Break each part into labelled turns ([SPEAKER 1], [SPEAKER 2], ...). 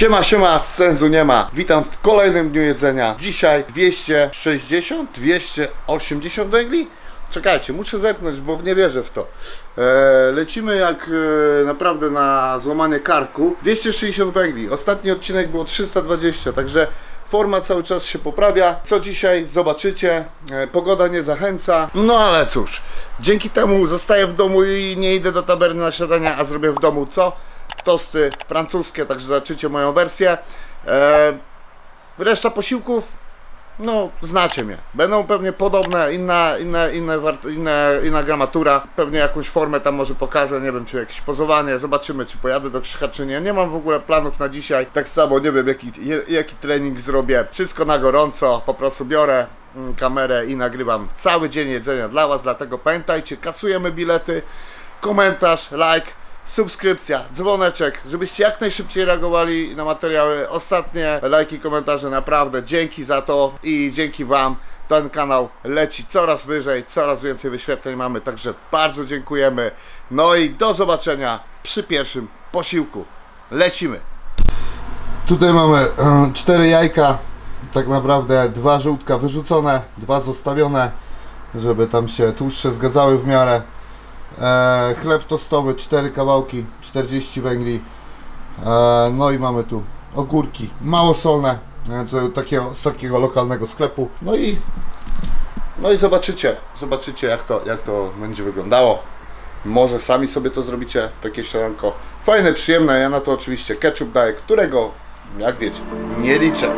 [SPEAKER 1] Siema, sensu nie ma. Witam w kolejnym dniu jedzenia. Dzisiaj 260, 280 węgli? Czekajcie, muszę zerknąć, bo nie wierzę w to. Lecimy jak naprawdę na złamanie karku. 260 węgli. Ostatni odcinek było 320, także forma cały czas się poprawia. Co dzisiaj zobaczycie. Pogoda nie zachęca. No ale cóż, dzięki temu zostaję w domu i nie idę do taberny na śniadania, a zrobię w domu co? Tosty francuskie, także zobaczycie moją wersję. Reszta posiłków, no znacie mnie. Będą pewnie podobne, inna gramatura. Pewnie jakąś formę tam może pokażę, nie wiem, czy jakieś pozowanie. Zobaczymy, czy pojadę do Krzycha, czy nie. Nie mam w ogóle planów na dzisiaj. Tak samo nie wiem, jaki trening zrobię. Wszystko na gorąco, po prostu biorę kamerę i nagrywam cały dzień jedzenia dla Was. Dlatego pamiętajcie, kasujemy bilety, komentarz, like, subskrypcja, dzwoneczek, żebyście jak najszybciej reagowali na materiały. Ostatnie lajki, komentarze, naprawdę dzięki za to i dzięki Wam ten kanał leci coraz wyżej, coraz więcej wyświetleń mamy, także bardzo dziękujemy. No i do zobaczenia przy pierwszym posiłku. Lecimy! Tutaj mamy 4 jajka, tak naprawdę 2 żółtka wyrzucone, 2 zostawione, żeby tam się tłuszcze zgadzały w miarę. Chleb tostowy, 4 kawałki, 40 węgli. No i mamy tu ogórki małosolne, z takiego lokalnego sklepu. No i zobaczycie jak to będzie wyglądało. Może sami sobie to zrobicie, takie śniadanko fajne, przyjemne. Ja na to oczywiście ketchup daję, którego, jak wiecie, nie liczę.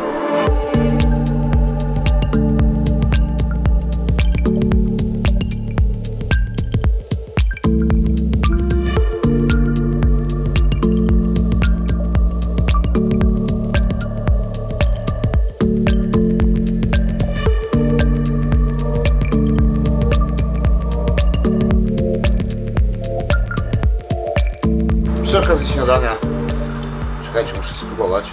[SPEAKER 1] Przy okazji śniadania, czekajcie, muszę spróbować.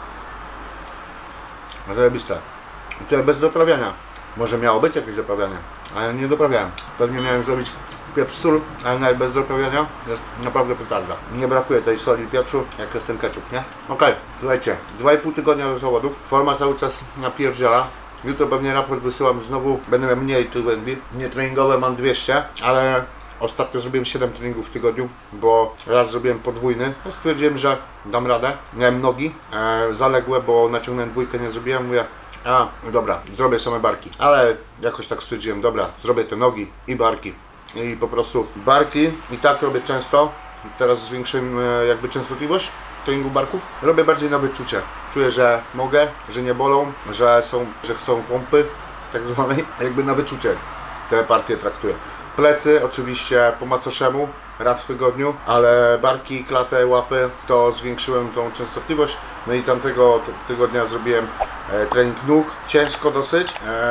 [SPEAKER 1] Zajebiste. I to bez doprawiania. Może miało być jakieś doprawianie, ale ja nie doprawiałem. Pewnie miałem zrobić pieprz, sól, ale nawet bez doprawiania jest naprawdę petarda. Nie brakuje tej soli i pieprzu, jak jest ten ketchup, nie? Okej, słuchajcie, 2,5 tygodnia do zawodów. Forma cały czas napierdziela. Jutro pewnie raport wysyłam, znowu będę miał mniej tych węgli. Nie treningowe mam 200, ale ostatnio zrobiłem 7 treningów w tygodniu, bo raz zrobiłem podwójny. No stwierdziłem, że dam radę. Miałem nogi zaległe, bo naciągnąłem dwójkę, nie zrobiłem. Mówię, dobra, zrobię same barki. Ale jakoś tak stwierdziłem, dobra, zrobię te nogi i barki. I po prostu barki i tak robię często. Teraz zwiększyłem jakby częstotliwość treningu barków. Robię bardziej na wyczucie. Czuję, że mogę, że nie bolą, że chcą pompy, tak zwanej. Jakby na wyczucie te partie traktuję. Plecy oczywiście po macoszemu raz w tygodniu, ale barki, klatę, łapy to zwiększyłem tą częstotliwość. No i tamtego tygodnia zrobiłem trening nóg, ciężko dosyć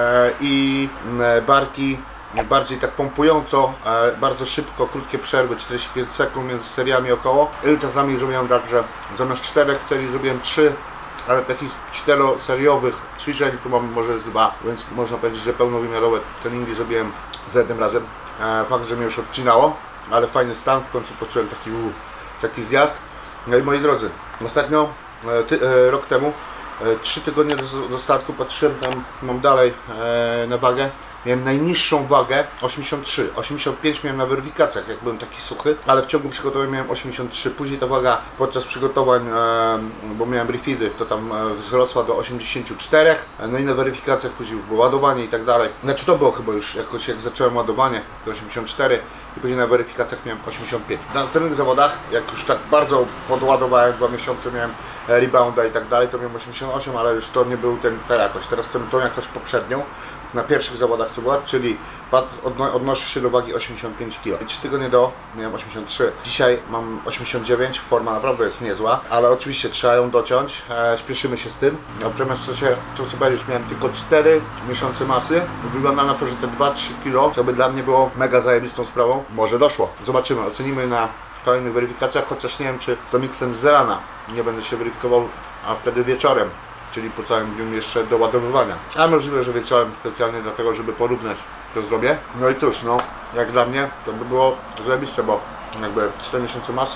[SPEAKER 1] i barki bardziej tak pompująco, bardzo szybko, krótkie przerwy, 45 sekund między seriami około. I czasami zrobiłem tak, że zamiast 4 serii zrobiłem 3, ale takich 4-seriowych ćwiczeń tu mam może z 2, więc można powiedzieć, że pełnowymiarowe treningi zrobiłem za jednym razem. Fakt, że mnie już odcinało, ale fajny stan, w końcu poczułem taki zjazd. No i moi drodzy, ostatnio, rok temu, 3 tygodnie do startu patrzyłem tam, mam dalej na wagę. Miałem najniższą wagę 83, 85 miałem na weryfikacjach, jak byłem taki suchy, ale w ciągu przygotowań miałem 83. Później ta waga podczas przygotowań, bo miałem refeedy, to tam wzrosła do 84. No i na weryfikacjach później już było ładowanie i tak dalej. Znaczy to było chyba już jakoś, jak zacząłem ładowanie, to 84 i później na weryfikacjach miałem 85. Na następnych zawodach, jak już tak bardzo podładowałem, 2 miesiące miałem rebounda i tak dalej, to miałem 88, ale już to nie był ta jakość. Teraz chcę tą jakość poprzednią. Na pierwszych zawodach co była, czyli odnoszę się do wagi 85 kg. 3 tygodnie miałem 83. Dzisiaj mam 89, forma naprawdę jest niezła, ale oczywiście trzeba ją dociąć, śpieszymy się z tym. Natomiast co powiedzieć, miałem tylko 4 miesiące masy. Wygląda na to, że te 2-3 kg to by dla mnie było mega zajebistą sprawą. Może doszło. Zobaczymy, ocenimy na kolejnych weryfikacjach, chociaż nie wiem, czy to miksem z rana nie będę się weryfikował, a wtedy wieczorem. Czyli po całym dniu jeszcze do ładowywania. A możliwe, że wieczorem specjalnie dlatego, żeby porównać, to zrobię. No i cóż, no jak dla mnie to by było zajebiste, bo jakby 4 miesiące masy,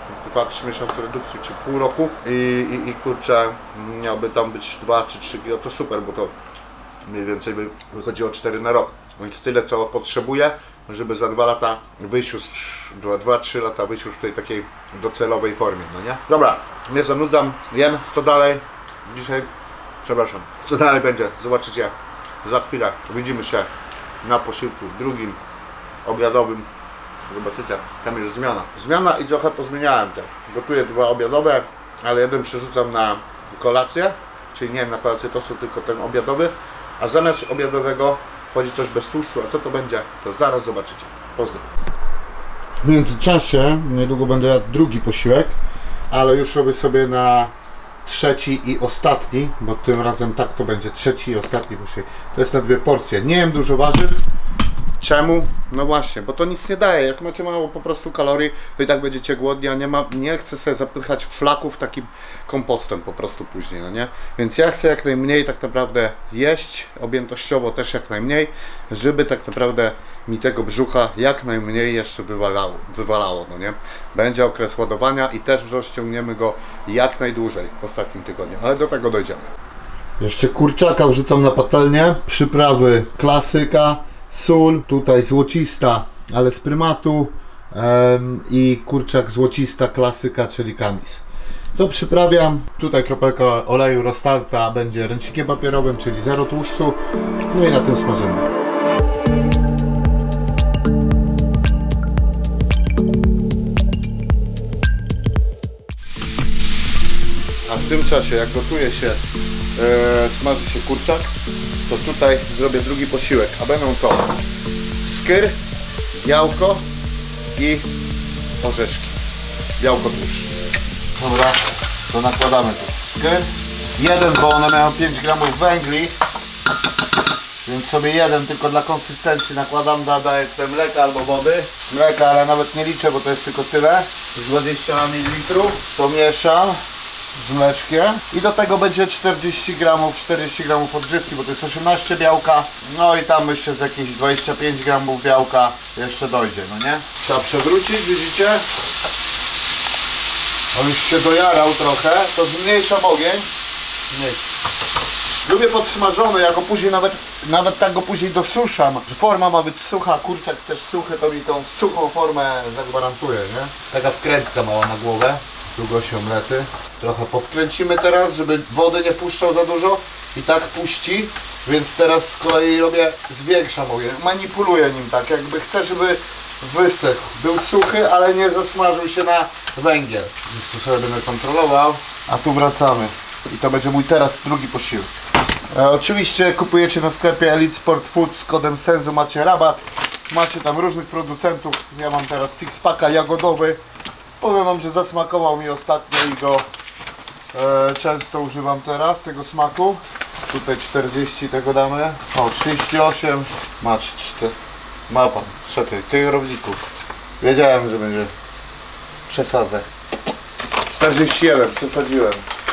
[SPEAKER 1] 2-3 miesiące redukcji, czy pół roku i kurczę, miałby tam być 2 czy 3 kg, to super, bo to mniej więcej by wychodziło 4 na rok. Więc tyle, co potrzebuję, żeby za 2 lata wyjść już, 2-3 lata wyjść już w tej takiej docelowej formie, no nie? Dobra, nie zanudzam, jem, co dalej? Dzisiaj, przepraszam, co dalej będzie, zobaczycie za chwilę. Widzimy się na posiłku drugim, obiadowym. Zobaczycie, tam jest zmiana. Zmiana i trochę pozmieniałem te. Gotuję 2 obiadowe, ale jeden przerzucam na kolację, czyli nie na kolację tostu, tylko ten obiadowy, a zamiast obiadowego wchodzi coś bez tłuszczu, a co to będzie, to zaraz zobaczycie. Pozdrawiam. W międzyczasie niedługo będę jadł drugi posiłek, ale już robię sobie na trzeci i ostatni, bo tym razem tak to będzie, trzeci i ostatni posiłek. To jest na 2 porcje. Nie jem dużo warzyw. Czemu? No właśnie, bo to nic nie daje. Jak macie mało po prostu kalorii, to i tak będziecie głodni, a nie chcę sobie zapychać flaków takim kompostem po prostu później, no nie? Więc ja chcę jak najmniej tak naprawdę jeść, objętościowo też jak najmniej, żeby tak naprawdę mi tego brzucha jak najmniej jeszcze wywalało, no nie? Będzie okres ładowania i też rozciągniemy go jak najdłużej w ostatnim tygodniu, ale do tego dojdziemy. Jeszcze kurczaka wrzucam na patelnię, przyprawy klasyka, sól, tutaj złocista, ale z prymatu i kurczak złocista klasyka, czyli kamis. To przyprawiam, tutaj kropelka oleju Rostalca będzie ręcznikiem papierowym, czyli 0 tłuszczu, no i na tym smażymy. A w tym czasie, jak gotuje się, smaży się kurczak, to tutaj zrobię drugi posiłek, a będą to skyr, białko i orzeszki. Białko tłuszcz. Dobra, to nakładamy tu skyr. Jeden, bo one mają 5 gramów węgli, więc sobie jeden tylko dla konsystencji nakładam, dodaję tutaj mleka albo wody. Mleka, ale nawet nie liczę, bo to jest tylko tyle. 20 ml. To mieszam z mleczkiem i do tego będzie 40 gramów odżywki, bo to jest 18 białka, no i tam myślę z jakieś 25 gramów białka jeszcze dojdzie, no nie? Trzeba przewrócić, widzicie? On już się dojarał trochę, to zmniejszam ogień. Lubię podsmażony, ja go później nawet tak go później dosuszam. Forma ma być sucha, kurczak też suchy, to mi tą suchą formę zagwarantuje, nie? Taka wkrętka mała na głowę. Długość omlety. Trochę podkręcimy teraz, żeby wody nie puszczał za dużo. I tak puści, więc teraz z kolei zwiększam ogień. Manipuluję nim tak, jakby chcę, żeby wysechł. Był suchy, ale nie zasmażył się na węgiel. Więc tu sobie będę kontrolował. A tu wracamy. I to będzie mój teraz drugi posiłek. Oczywiście kupujecie na sklepie Elite Sport Food z kodem Senzu, macie rabat. Macie tam różnych producentów. Ja mam teraz six-packa jagodowy. Powiem wam, że zasmakował mi ostatnio i go często używam teraz, tego smaku. Tutaj 40 tego damy. O, 38. Masz 4. Ma pan, szefie, kierowników. Wiedziałem, że będzie. Przesadzę. 41, przesadziłem.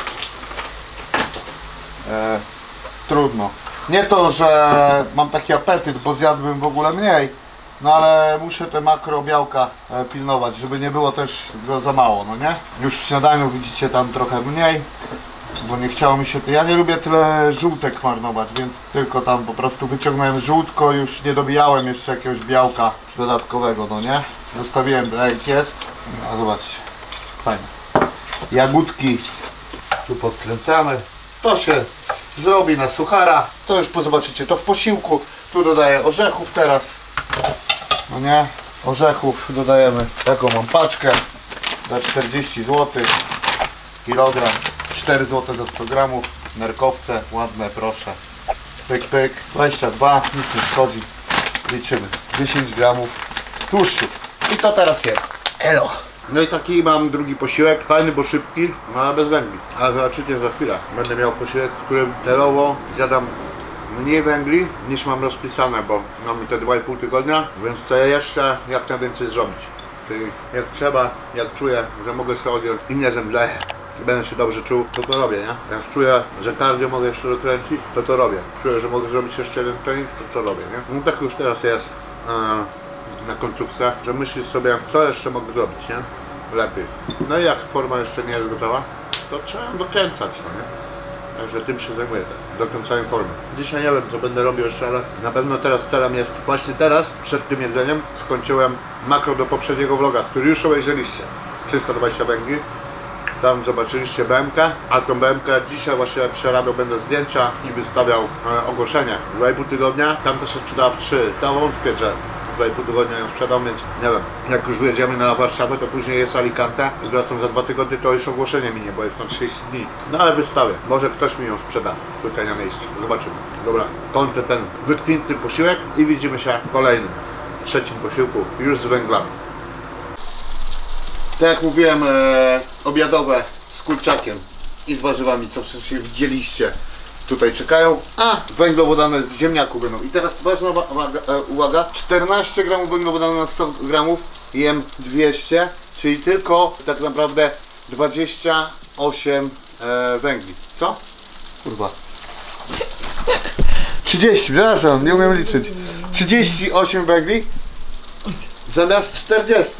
[SPEAKER 1] Trudno. Nie to, że mam taki apetyt, bo zjadłbym w ogóle mniej. No ale muszę te makrobiałka pilnować, żeby nie było też go za mało, no nie? Już w śniadaniu widzicie tam trochę mniej, bo nie chciało mi się... Ja nie lubię tyle żółtek marnować, więc tylko tam po prostu wyciągnąłem żółtko, już nie dobijałem jeszcze jakiegoś białka dodatkowego, no nie? Zostawiłem, jak jest. A zobaczcie, fajnie. Jagódki tu podkręcamy. To się zrobi na suchara. To już zobaczycie to w posiłku. Tu dodaję orzechów teraz. No nie, orzechów dodajemy, taką mam paczkę za 40 zł, kilogram, 4 zł za 100 gramów, nerkowce, ładne, proszę, pyk pyk, 22, nic nie szkodzi, liczymy, 10 gramów tłuszczu i to teraz jem, elo. No i taki mam drugi posiłek, fajny, bo szybki, no ale bez węgli, a zobaczycie za chwilę, będę miał posiłek, w którym celowo zjadam mniej węgli niż mam rozpisane, bo mam te 2,5 tygodnia, więc chcę jeszcze jak najwięcej zrobić. Czyli jak trzeba, jak czuję, że mogę sobie odjąć i nie zemdleję, i będę się dobrze czuł, to robię, nie? Jak czuję, że cardio mogę jeszcze dokręcić, to robię. Czuję, że mogę zrobić jeszcze jeden trening, to robię, nie? No tak już teraz jest na końcówce, że myślisz sobie, co jeszcze mogę zrobić, nie? lepiej. No i jak forma jeszcze nie jest gotowa, to trzeba ją dokręcać, no nie? Także tym się zajmuję, dokręcaniem formy. Dzisiaj nie wiem, co będę robił jeszcze, ale na pewno teraz celem jest, właśnie teraz, przed tym jedzeniem, skończyłem makro do poprzedniego vloga, który już obejrzeliście. 320 węgli. Tam zobaczyliście BMK, a tą BMK dzisiaj właśnie przerabiał, będę zdjęcia i wystawiał ogłoszenie. 2,5 tygodnia, tam to się sprzedała w 3. Tam wątpię, że 2,5 tygodnia ją sprzedał, więc nie wiem. Jak już wyjedziemy na Warszawę, to później jest Alicante i wracam za 2 tygodnie, to już ogłoszenie minie, bo jest na 30 dni. No ale wystawię. Może ktoś mi ją sprzeda tutaj na miejscu. Zobaczymy. Dobra, kończę ten wykwintny posiłek i widzimy się w kolejnym, trzecim posiłku, już z węglami. Tak jak mówiłem, obiadowe z kurczakiem i z warzywami, co wcześniej widzieliście, tutaj czekają, a węglowodany z ziemniaków będą. I teraz ważna uwaga, 14 gramów węglowodanu na 100 gramów, jem 200, czyli tylko tak naprawdę 28 węgli. Co? Kurwa. 30, przepraszam, nie umiem liczyć. 38 węgli zamiast 40.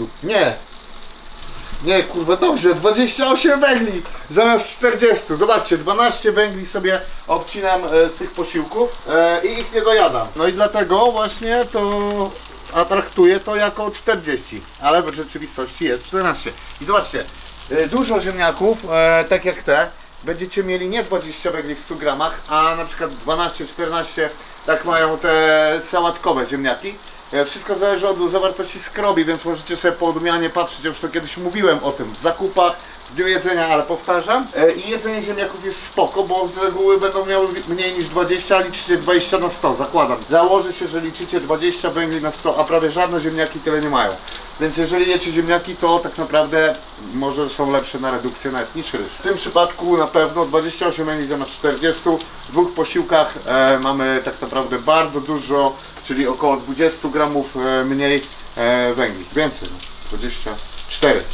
[SPEAKER 1] Nie, kurwa, dobrze, 28 węgli zamiast 40. Zobaczcie, 12 węgli sobie obcinam z tych posiłków i ich nie dojadam. No i dlatego właśnie to traktuję to jako 40, ale w rzeczywistości jest 14. I zobaczcie, dużo ziemniaków, tak jak te, będziecie mieli nie 20 węgli w 100 gramach, a na przykład 12-14, tak mają te sałatkowe ziemniaki. Wszystko zależy od zawartości skrobi, więc możecie sobie po odmianie patrzeć, ja już to kiedyś mówiłem o tym w zakupach, w dniu jedzenia, ale powtarzam. I jedzenie ziemniaków jest spoko, bo z reguły będą miały mniej niż 20, a liczycie 20 na 100, zakładam. Założę się, że liczycie 20 węgli na 100, a prawie żadne ziemniaki tyle nie mają. Więc jeżeli jecie ziemniaki, to tak naprawdę może są lepsze na redukcję nawet niż ryż. W tym przypadku na pewno 28 węgli zamiast 40. W dwóch posiłkach mamy tak naprawdę bardzo dużo, czyli około 20 gramów mniej węgli. Więcej, no, 24.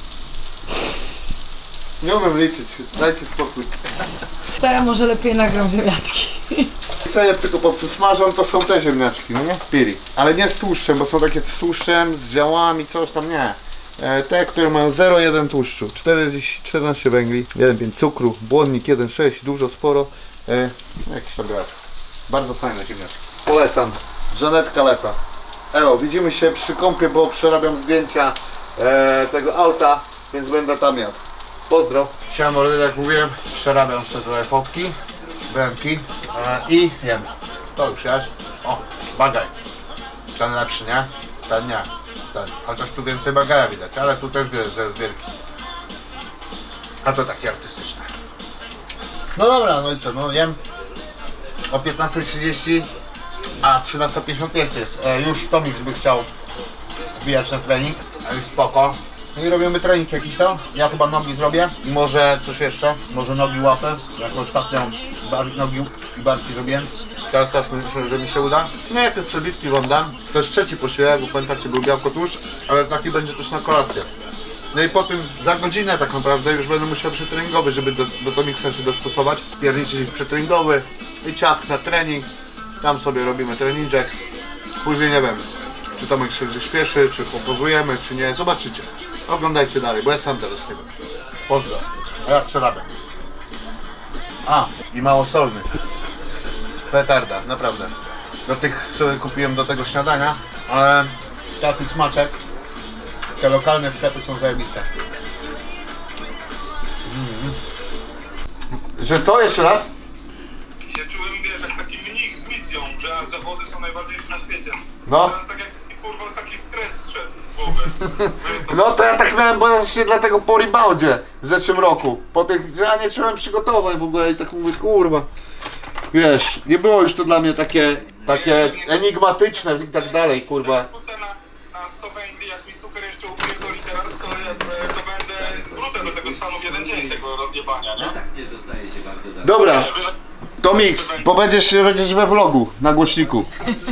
[SPEAKER 1] Nie umiem liczyć, dajcie spokój.
[SPEAKER 2] To ja może lepiej nagram ziemniaczki.
[SPEAKER 1] Co ja tylko poprzysmażam, to są te ziemniaczki, no nie? Piri. Ale nie z tłuszczem, bo są takie z tłuszczem, z działami, coś tam, nie. Te, które mają 0,1 tłuszczu, 14 węgli, 1,5 cukru, błonnik 1,6, dużo, sporo. Jakiś tam gracz. Bardzo fajne ziemniaczki. Polecam. Żanetka Leta. Elo, widzimy się przy kąpie, bo przerabiam zdjęcia tego auta, więc będę tam jadł. Pozdro. Siamo, jak mówiłem, przerabiam sobie tutaj fotki, bębki i jem. To już jest. O, bagaj. Ten lepszy, nie? Ten nie. Ten. Chociaż tu więcej bagaja widać, ale tu też jest wielki. A to takie artystyczne. No dobra, no i co, no jem o 15:30, a 13:55 jest. Już Tomix by chciał wbijać na trening, a już spoko. No i robimy trening jakiś tam. Ja chyba nogi zrobię i może coś jeszcze, może nogi łapę, jak ostatnio nogi i barki zrobiłem. Teraz też myślę, że mi się uda. Nie, te przebitki wam dam. To jest trzeci posiłek, bo pamiętacie, był białko tłuszcz, ale taki będzie też na kolację. No i po tym za godzinę tak naprawdę już będę musiał przetreningowy, żeby do Tomixa się dostosować. Pierniczyć przetreningowy i ciach na trening. Tam sobie robimy treninżek. Później nie wiem, czy Tomek się gdzieś śpieszy, czy popozujemy, czy nie. Zobaczycie. Oglądajcie dalej, bo ja sam teraz tego. Pozdro. A ja przerabiam. A, i małosolny. Petarda, naprawdę. Do tych sobie kupiłem do tego śniadania, ale taki smaczek. Te lokalne sklepy są zajebiste. Że co? Jeszcze raz?
[SPEAKER 3] Się czułem, wiesz, jak taki mnich z misją, że zawody są najważniejsze na świecie.
[SPEAKER 1] No.
[SPEAKER 3] Teraz tak jak kurwa taki stres szedł z głowy.
[SPEAKER 1] No to ja tak miałem właśnie dlatego po reboundzie w zeszłym roku. Po tych, że ja nie czułem przygotowań w ogóle i tak mówię, kurwa. Wiesz, nie było już to dla mnie takie enigmatyczne i tak dalej, kurwa.
[SPEAKER 3] Wrócę na 100 węgli, jak mi cukier jeszcze upierdoli teraz, to będę, wrócę do tego stanu w jeden dzień tego rozjebania, nie?
[SPEAKER 4] Nie zostajecie bardzo dalej.
[SPEAKER 1] Dobra, Tomix, będziesz we vlogu, na głośniku.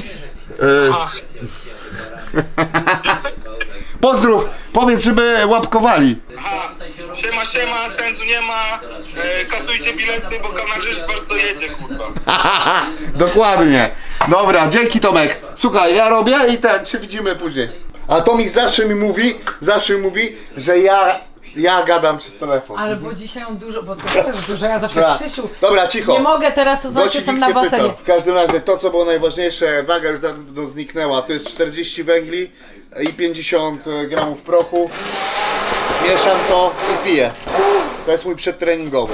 [SPEAKER 1] Pozdrów, powiedz, żeby łapkowali.
[SPEAKER 3] Aha, siema, sensu nie ma, kasujcie bilety, bo kamerzyst bardzo jedzie, kurwa.
[SPEAKER 1] Dokładnie. Dobra, dzięki Tomek. Słuchaj, ja robię i się widzimy później. A Tomik zawsze mi mówi, że ja gadam przez telefon.
[SPEAKER 2] Ale bo dzisiaj on dużo, bo to też dużo, ja zawsze
[SPEAKER 1] Dobra.
[SPEAKER 2] Krzysiu.
[SPEAKER 1] Dobra, cicho.
[SPEAKER 2] Nie mogę teraz, to
[SPEAKER 1] Bo
[SPEAKER 2] zobaczcie,
[SPEAKER 1] ci
[SPEAKER 2] jestem
[SPEAKER 1] nikt
[SPEAKER 2] na
[SPEAKER 1] nie pytał.
[SPEAKER 2] basenie.
[SPEAKER 1] W każdym razie to, co było najważniejsze, waga już dawno zniknęła. To jest 40 węgli i 50 gramów prochu. Mieszam to i piję. To jest mój przedtreningowy.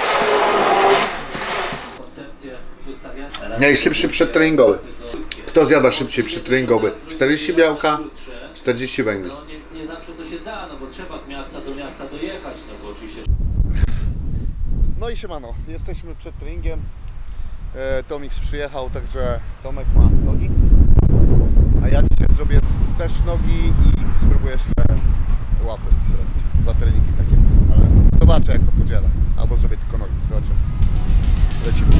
[SPEAKER 1] Najszybszy przedtreningowy. Kto zjada szybciej przedtreningowy? 40 białka, 40 węgli.
[SPEAKER 4] No nie zawsze to się da, no bo trzeba z miasta do miasta dojechać, no bo oczywiście...
[SPEAKER 1] No i siemano, jesteśmy przed treningiem. Tomik przyjechał, także Tomek ma nogi. A ja dzisiaj zrobię też nogi i spróbuję jeszcze łapy zrobić. 2 treningi takie, ale zobaczę jak to podzielę. Albo zrobię tylko nogi, zobaczę. Lecimy.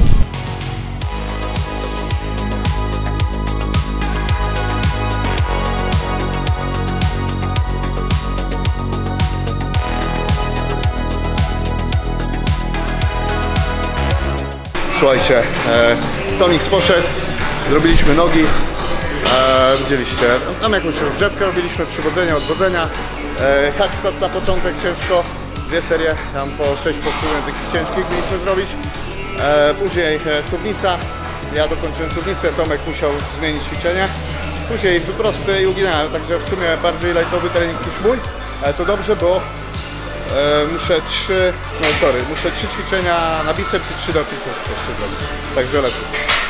[SPEAKER 1] Słuchajcie, Tomik poszedł, zrobiliśmy nogi, widzieliście, tam jakąś rozgrzewkę robiliśmy, przywodzenia, odwodzenia, hack squat na początek ciężko, 2 serie, tam po 6 powtórzeń takich ciężkich mieliśmy zrobić, później suwnica, ja dokończyłem suwnicę, Tomek musiał zmienić ćwiczenie, później wyprosty i uginałem, także w sumie bardziej lightowy trening niż mój, ale to dobrze, bo muszę 3 ćwiczenia na biceps i 3 do triceps jeszcze zrobić. Także lecę.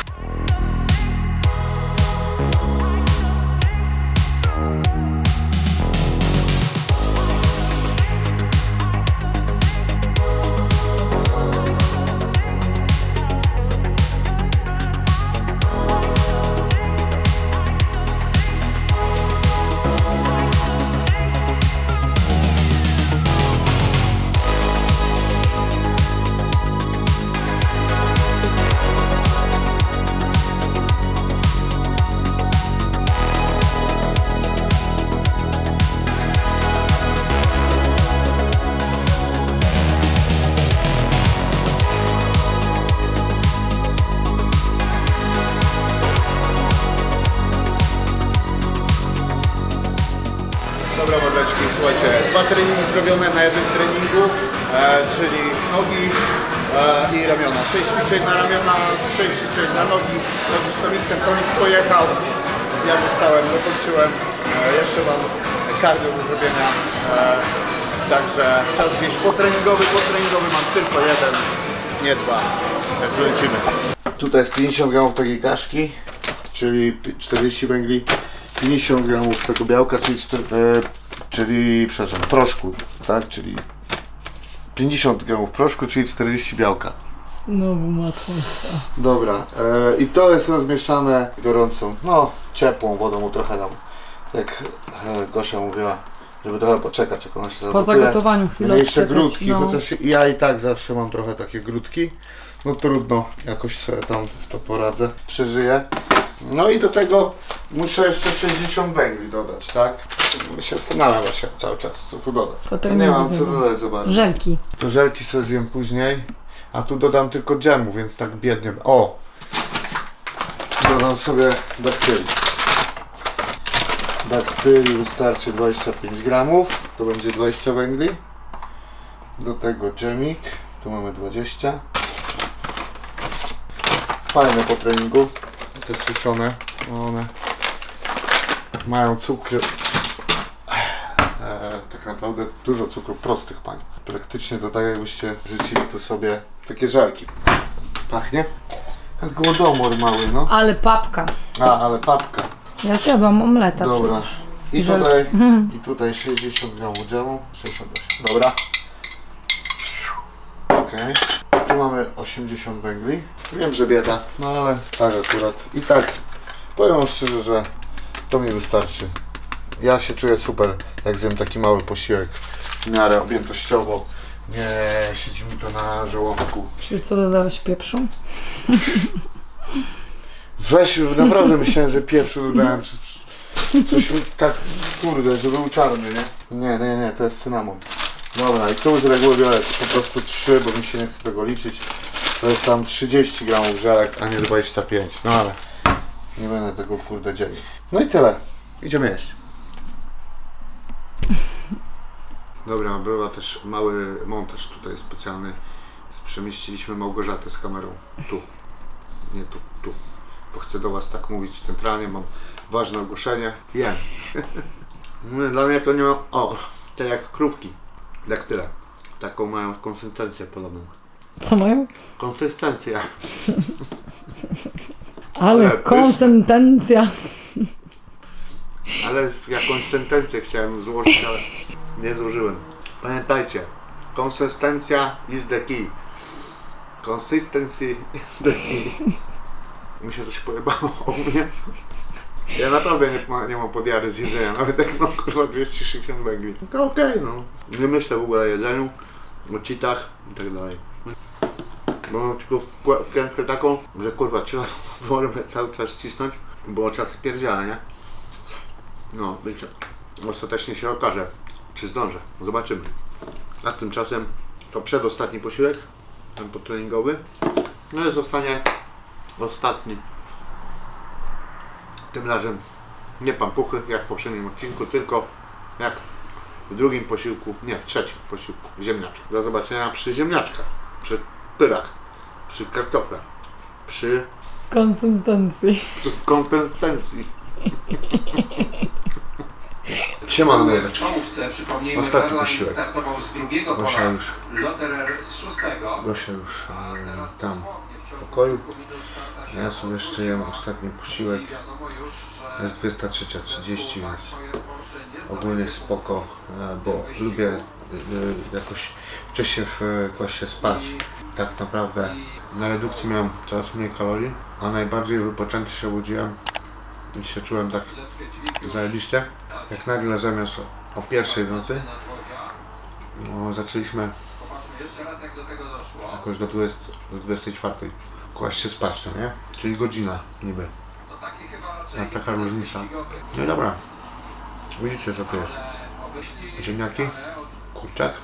[SPEAKER 1] Dobra mordeczki, słuchajcie, 2 treningi zrobione na jednym treningu, czyli nogi i ramiona. 6 ćwiczeń na ramiona, 6 ćwiczeń na nogi z Tomiksem. Tomiks pojechał, ja zostałem, dokończyłem, jeszcze mam cardio do zrobienia, także czas zjeść potreningowy mam tylko 1, nie 2, także lecimy. Tutaj jest 50 gramów takiej kaszki, czyli 40 węgli. 50 gramów tego białka, czyli proszku, tak, czyli 50 gramów proszku, czyli 40 białka.
[SPEAKER 2] Znowu matką.
[SPEAKER 1] Dobra, i to jest rozmieszane gorącą, no ciepłą wodą, trochę tam, jak Gosia mówiła, żeby trochę poczekać, jak ona się
[SPEAKER 2] Po zagotowaniu chwilę
[SPEAKER 1] jeszcze
[SPEAKER 2] czekać,
[SPEAKER 1] grudki,
[SPEAKER 2] no.
[SPEAKER 1] chociaż ja i tak zawsze mam trochę takie grudki, no trudno, jakoś sobie tam to poradzę, przeżyję. No i do tego muszę jeszcze 60 węgli dodać, tak? Się zastanawiam właśnie cały czas, co tu dodać. Nie mam co dodać za bardzo.
[SPEAKER 2] Żelki.
[SPEAKER 1] To żelki sobie zjem później, a tu dodam tylko dżemu, więc tak biednie. O! Dodam sobie daktyli. Daktyli wystarczy 25 gramów, to będzie 20 węgli. Do tego dżemik, tu mamy 20. Fajne po treningu. Te suszone, one mają cukry, tak naprawdę dużo cukrów prostych, pań. Praktycznie to tak jakbyście rzucili tu sobie takie żarki. Pachnie? Jak głodomor mały, no.
[SPEAKER 2] Ale papka.
[SPEAKER 1] Ale papka.
[SPEAKER 2] Ja zjadłam omleta
[SPEAKER 1] Dobra.
[SPEAKER 2] przecież.
[SPEAKER 1] I tutaj 60 gramów dżemu, 68. Dobra. Okej. Tu mamy 80 węgli. Wiem, że bieda, no ale tak akurat. I tak, powiem wam szczerze, że to mi wystarczy. Ja się czuję super, jak zjem taki mały posiłek w miarę objętościowo. Nie siedzi mi to na żołądku.
[SPEAKER 2] Czyli co, dodałeś pieprzu?
[SPEAKER 1] Weź, naprawdę myślałem, że pieprzu dodałem. Coś tak, kurde, że był czarny, nie? Nie, to jest cynamon. Dobra, i tu z reguły biorę po prostu 3, bo mi się nie chce tego liczyć. To jest tam 30 gramów żelek, a nie 25. No ale nie będę tego kurde dzielił. No i tyle. Idziemy jeść. Dobra, była też mały montaż tutaj specjalny. Przemieściliśmy Małgorzatę z kamerą. Tu. Nie tu, tu. Bo chcę do Was tak mówić centralnie, mam ważne ogłoszenie. Jem. Dla mnie to nie ma... O, te jak krówki. Daktyle. Taką mają konsystencję podobną.
[SPEAKER 2] Co mają?
[SPEAKER 1] Konsystencja.
[SPEAKER 2] Ale
[SPEAKER 1] pyszne.
[SPEAKER 2] konsystencja.
[SPEAKER 1] Ale z jakąś sentencję chciałem złożyć, ale nie złożyłem. Pamiętajcie, konsystencja is the key. Consistency is the key. Mi się coś pojebało o mnie. Ja naprawdę nie mam podjary z jedzenia, nawet jak mam kurwa 260 węgli. To okej, no. Nie myślę w ogóle o jedzeniu, o cheatach i tak dalej. Bo mam tylko wkrętkę taką, że kurwa trzeba formę cały czas cisnąć, bo czas spierdziela, nie? No, wiecie, ostatecznie się okaże, czy zdążę. Zobaczymy. A tymczasem to przedostatni posiłek, ten potreningowy. No i zostanie ostatni. Tym razem nie pampuchy, jak w poprzednim odcinku, tylko jak w drugim posiłku, nie, w trzecim posiłku, ziemniaczek. Do zobaczenia przy ziemniaczkach, przy pyrach, przy kartoflach, przy konsystencji. Siemano, mordeczki. Ostatni posiłek. Gosia już tam w pokoju. Ja sobie jeszcze jem ostatni posiłek. Jest 23:30, więc ogólnie spoko, bo lubię jakoś wcześniej kłaść się spać. Tak naprawdę na redukcji miałem coraz mniej kalorii, a najbardziej wypoczęty się obudziłem i się czułem tak zajebiście, jak nagle zamiast o 1:00 w nocy zaczęliśmy jakoś do 24:00 kłaść się spać, no nie? Czyli godzina niby. A taka różnica. No i dobra, widzicie co to jest. Ziemniaki, kurczak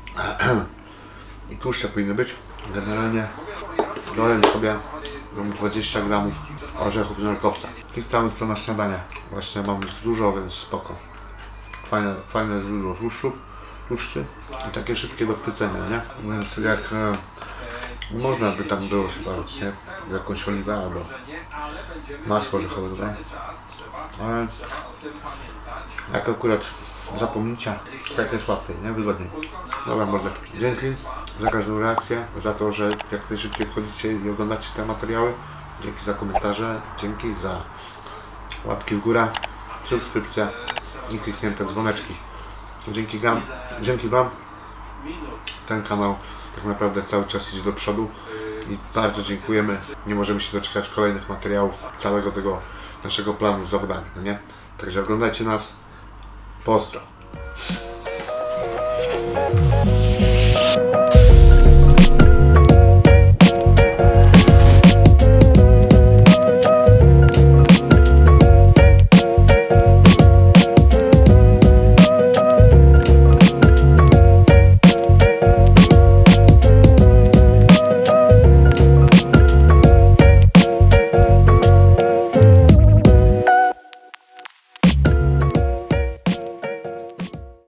[SPEAKER 1] i tłuszcze powinny być. Generalnie dodałem sobie 20 gramów orzechów z nerkowca. Tych samych co na śniadanie. Właśnie mam ich dużo, więc spoko. Fajne źródło tłuszczy i takie szybkie do chwycenia, nie? Więc jak można by tam było się bawić, nie? Jakąś oliwę albo masło orzechowe tutaj. Ale jak akurat zapomnicie, tak jest łatwiej, nie? Wygodniej. Dobra, mordeczki. Dzięki za każdą reakcję, za to, że jak najszybciej wchodzicie i oglądacie te materiały. Dzięki za komentarze, dzięki za łapki w górę, subskrypcje i kliknięte dzwoneczki. Dzięki Wam ten kanał tak naprawdę cały czas idzie do przodu i bardzo dziękujemy. Nie możemy się doczekać kolejnych materiałów, całego tego naszego planu z zawodami, no nie? Także oglądajcie nas. Pozdro.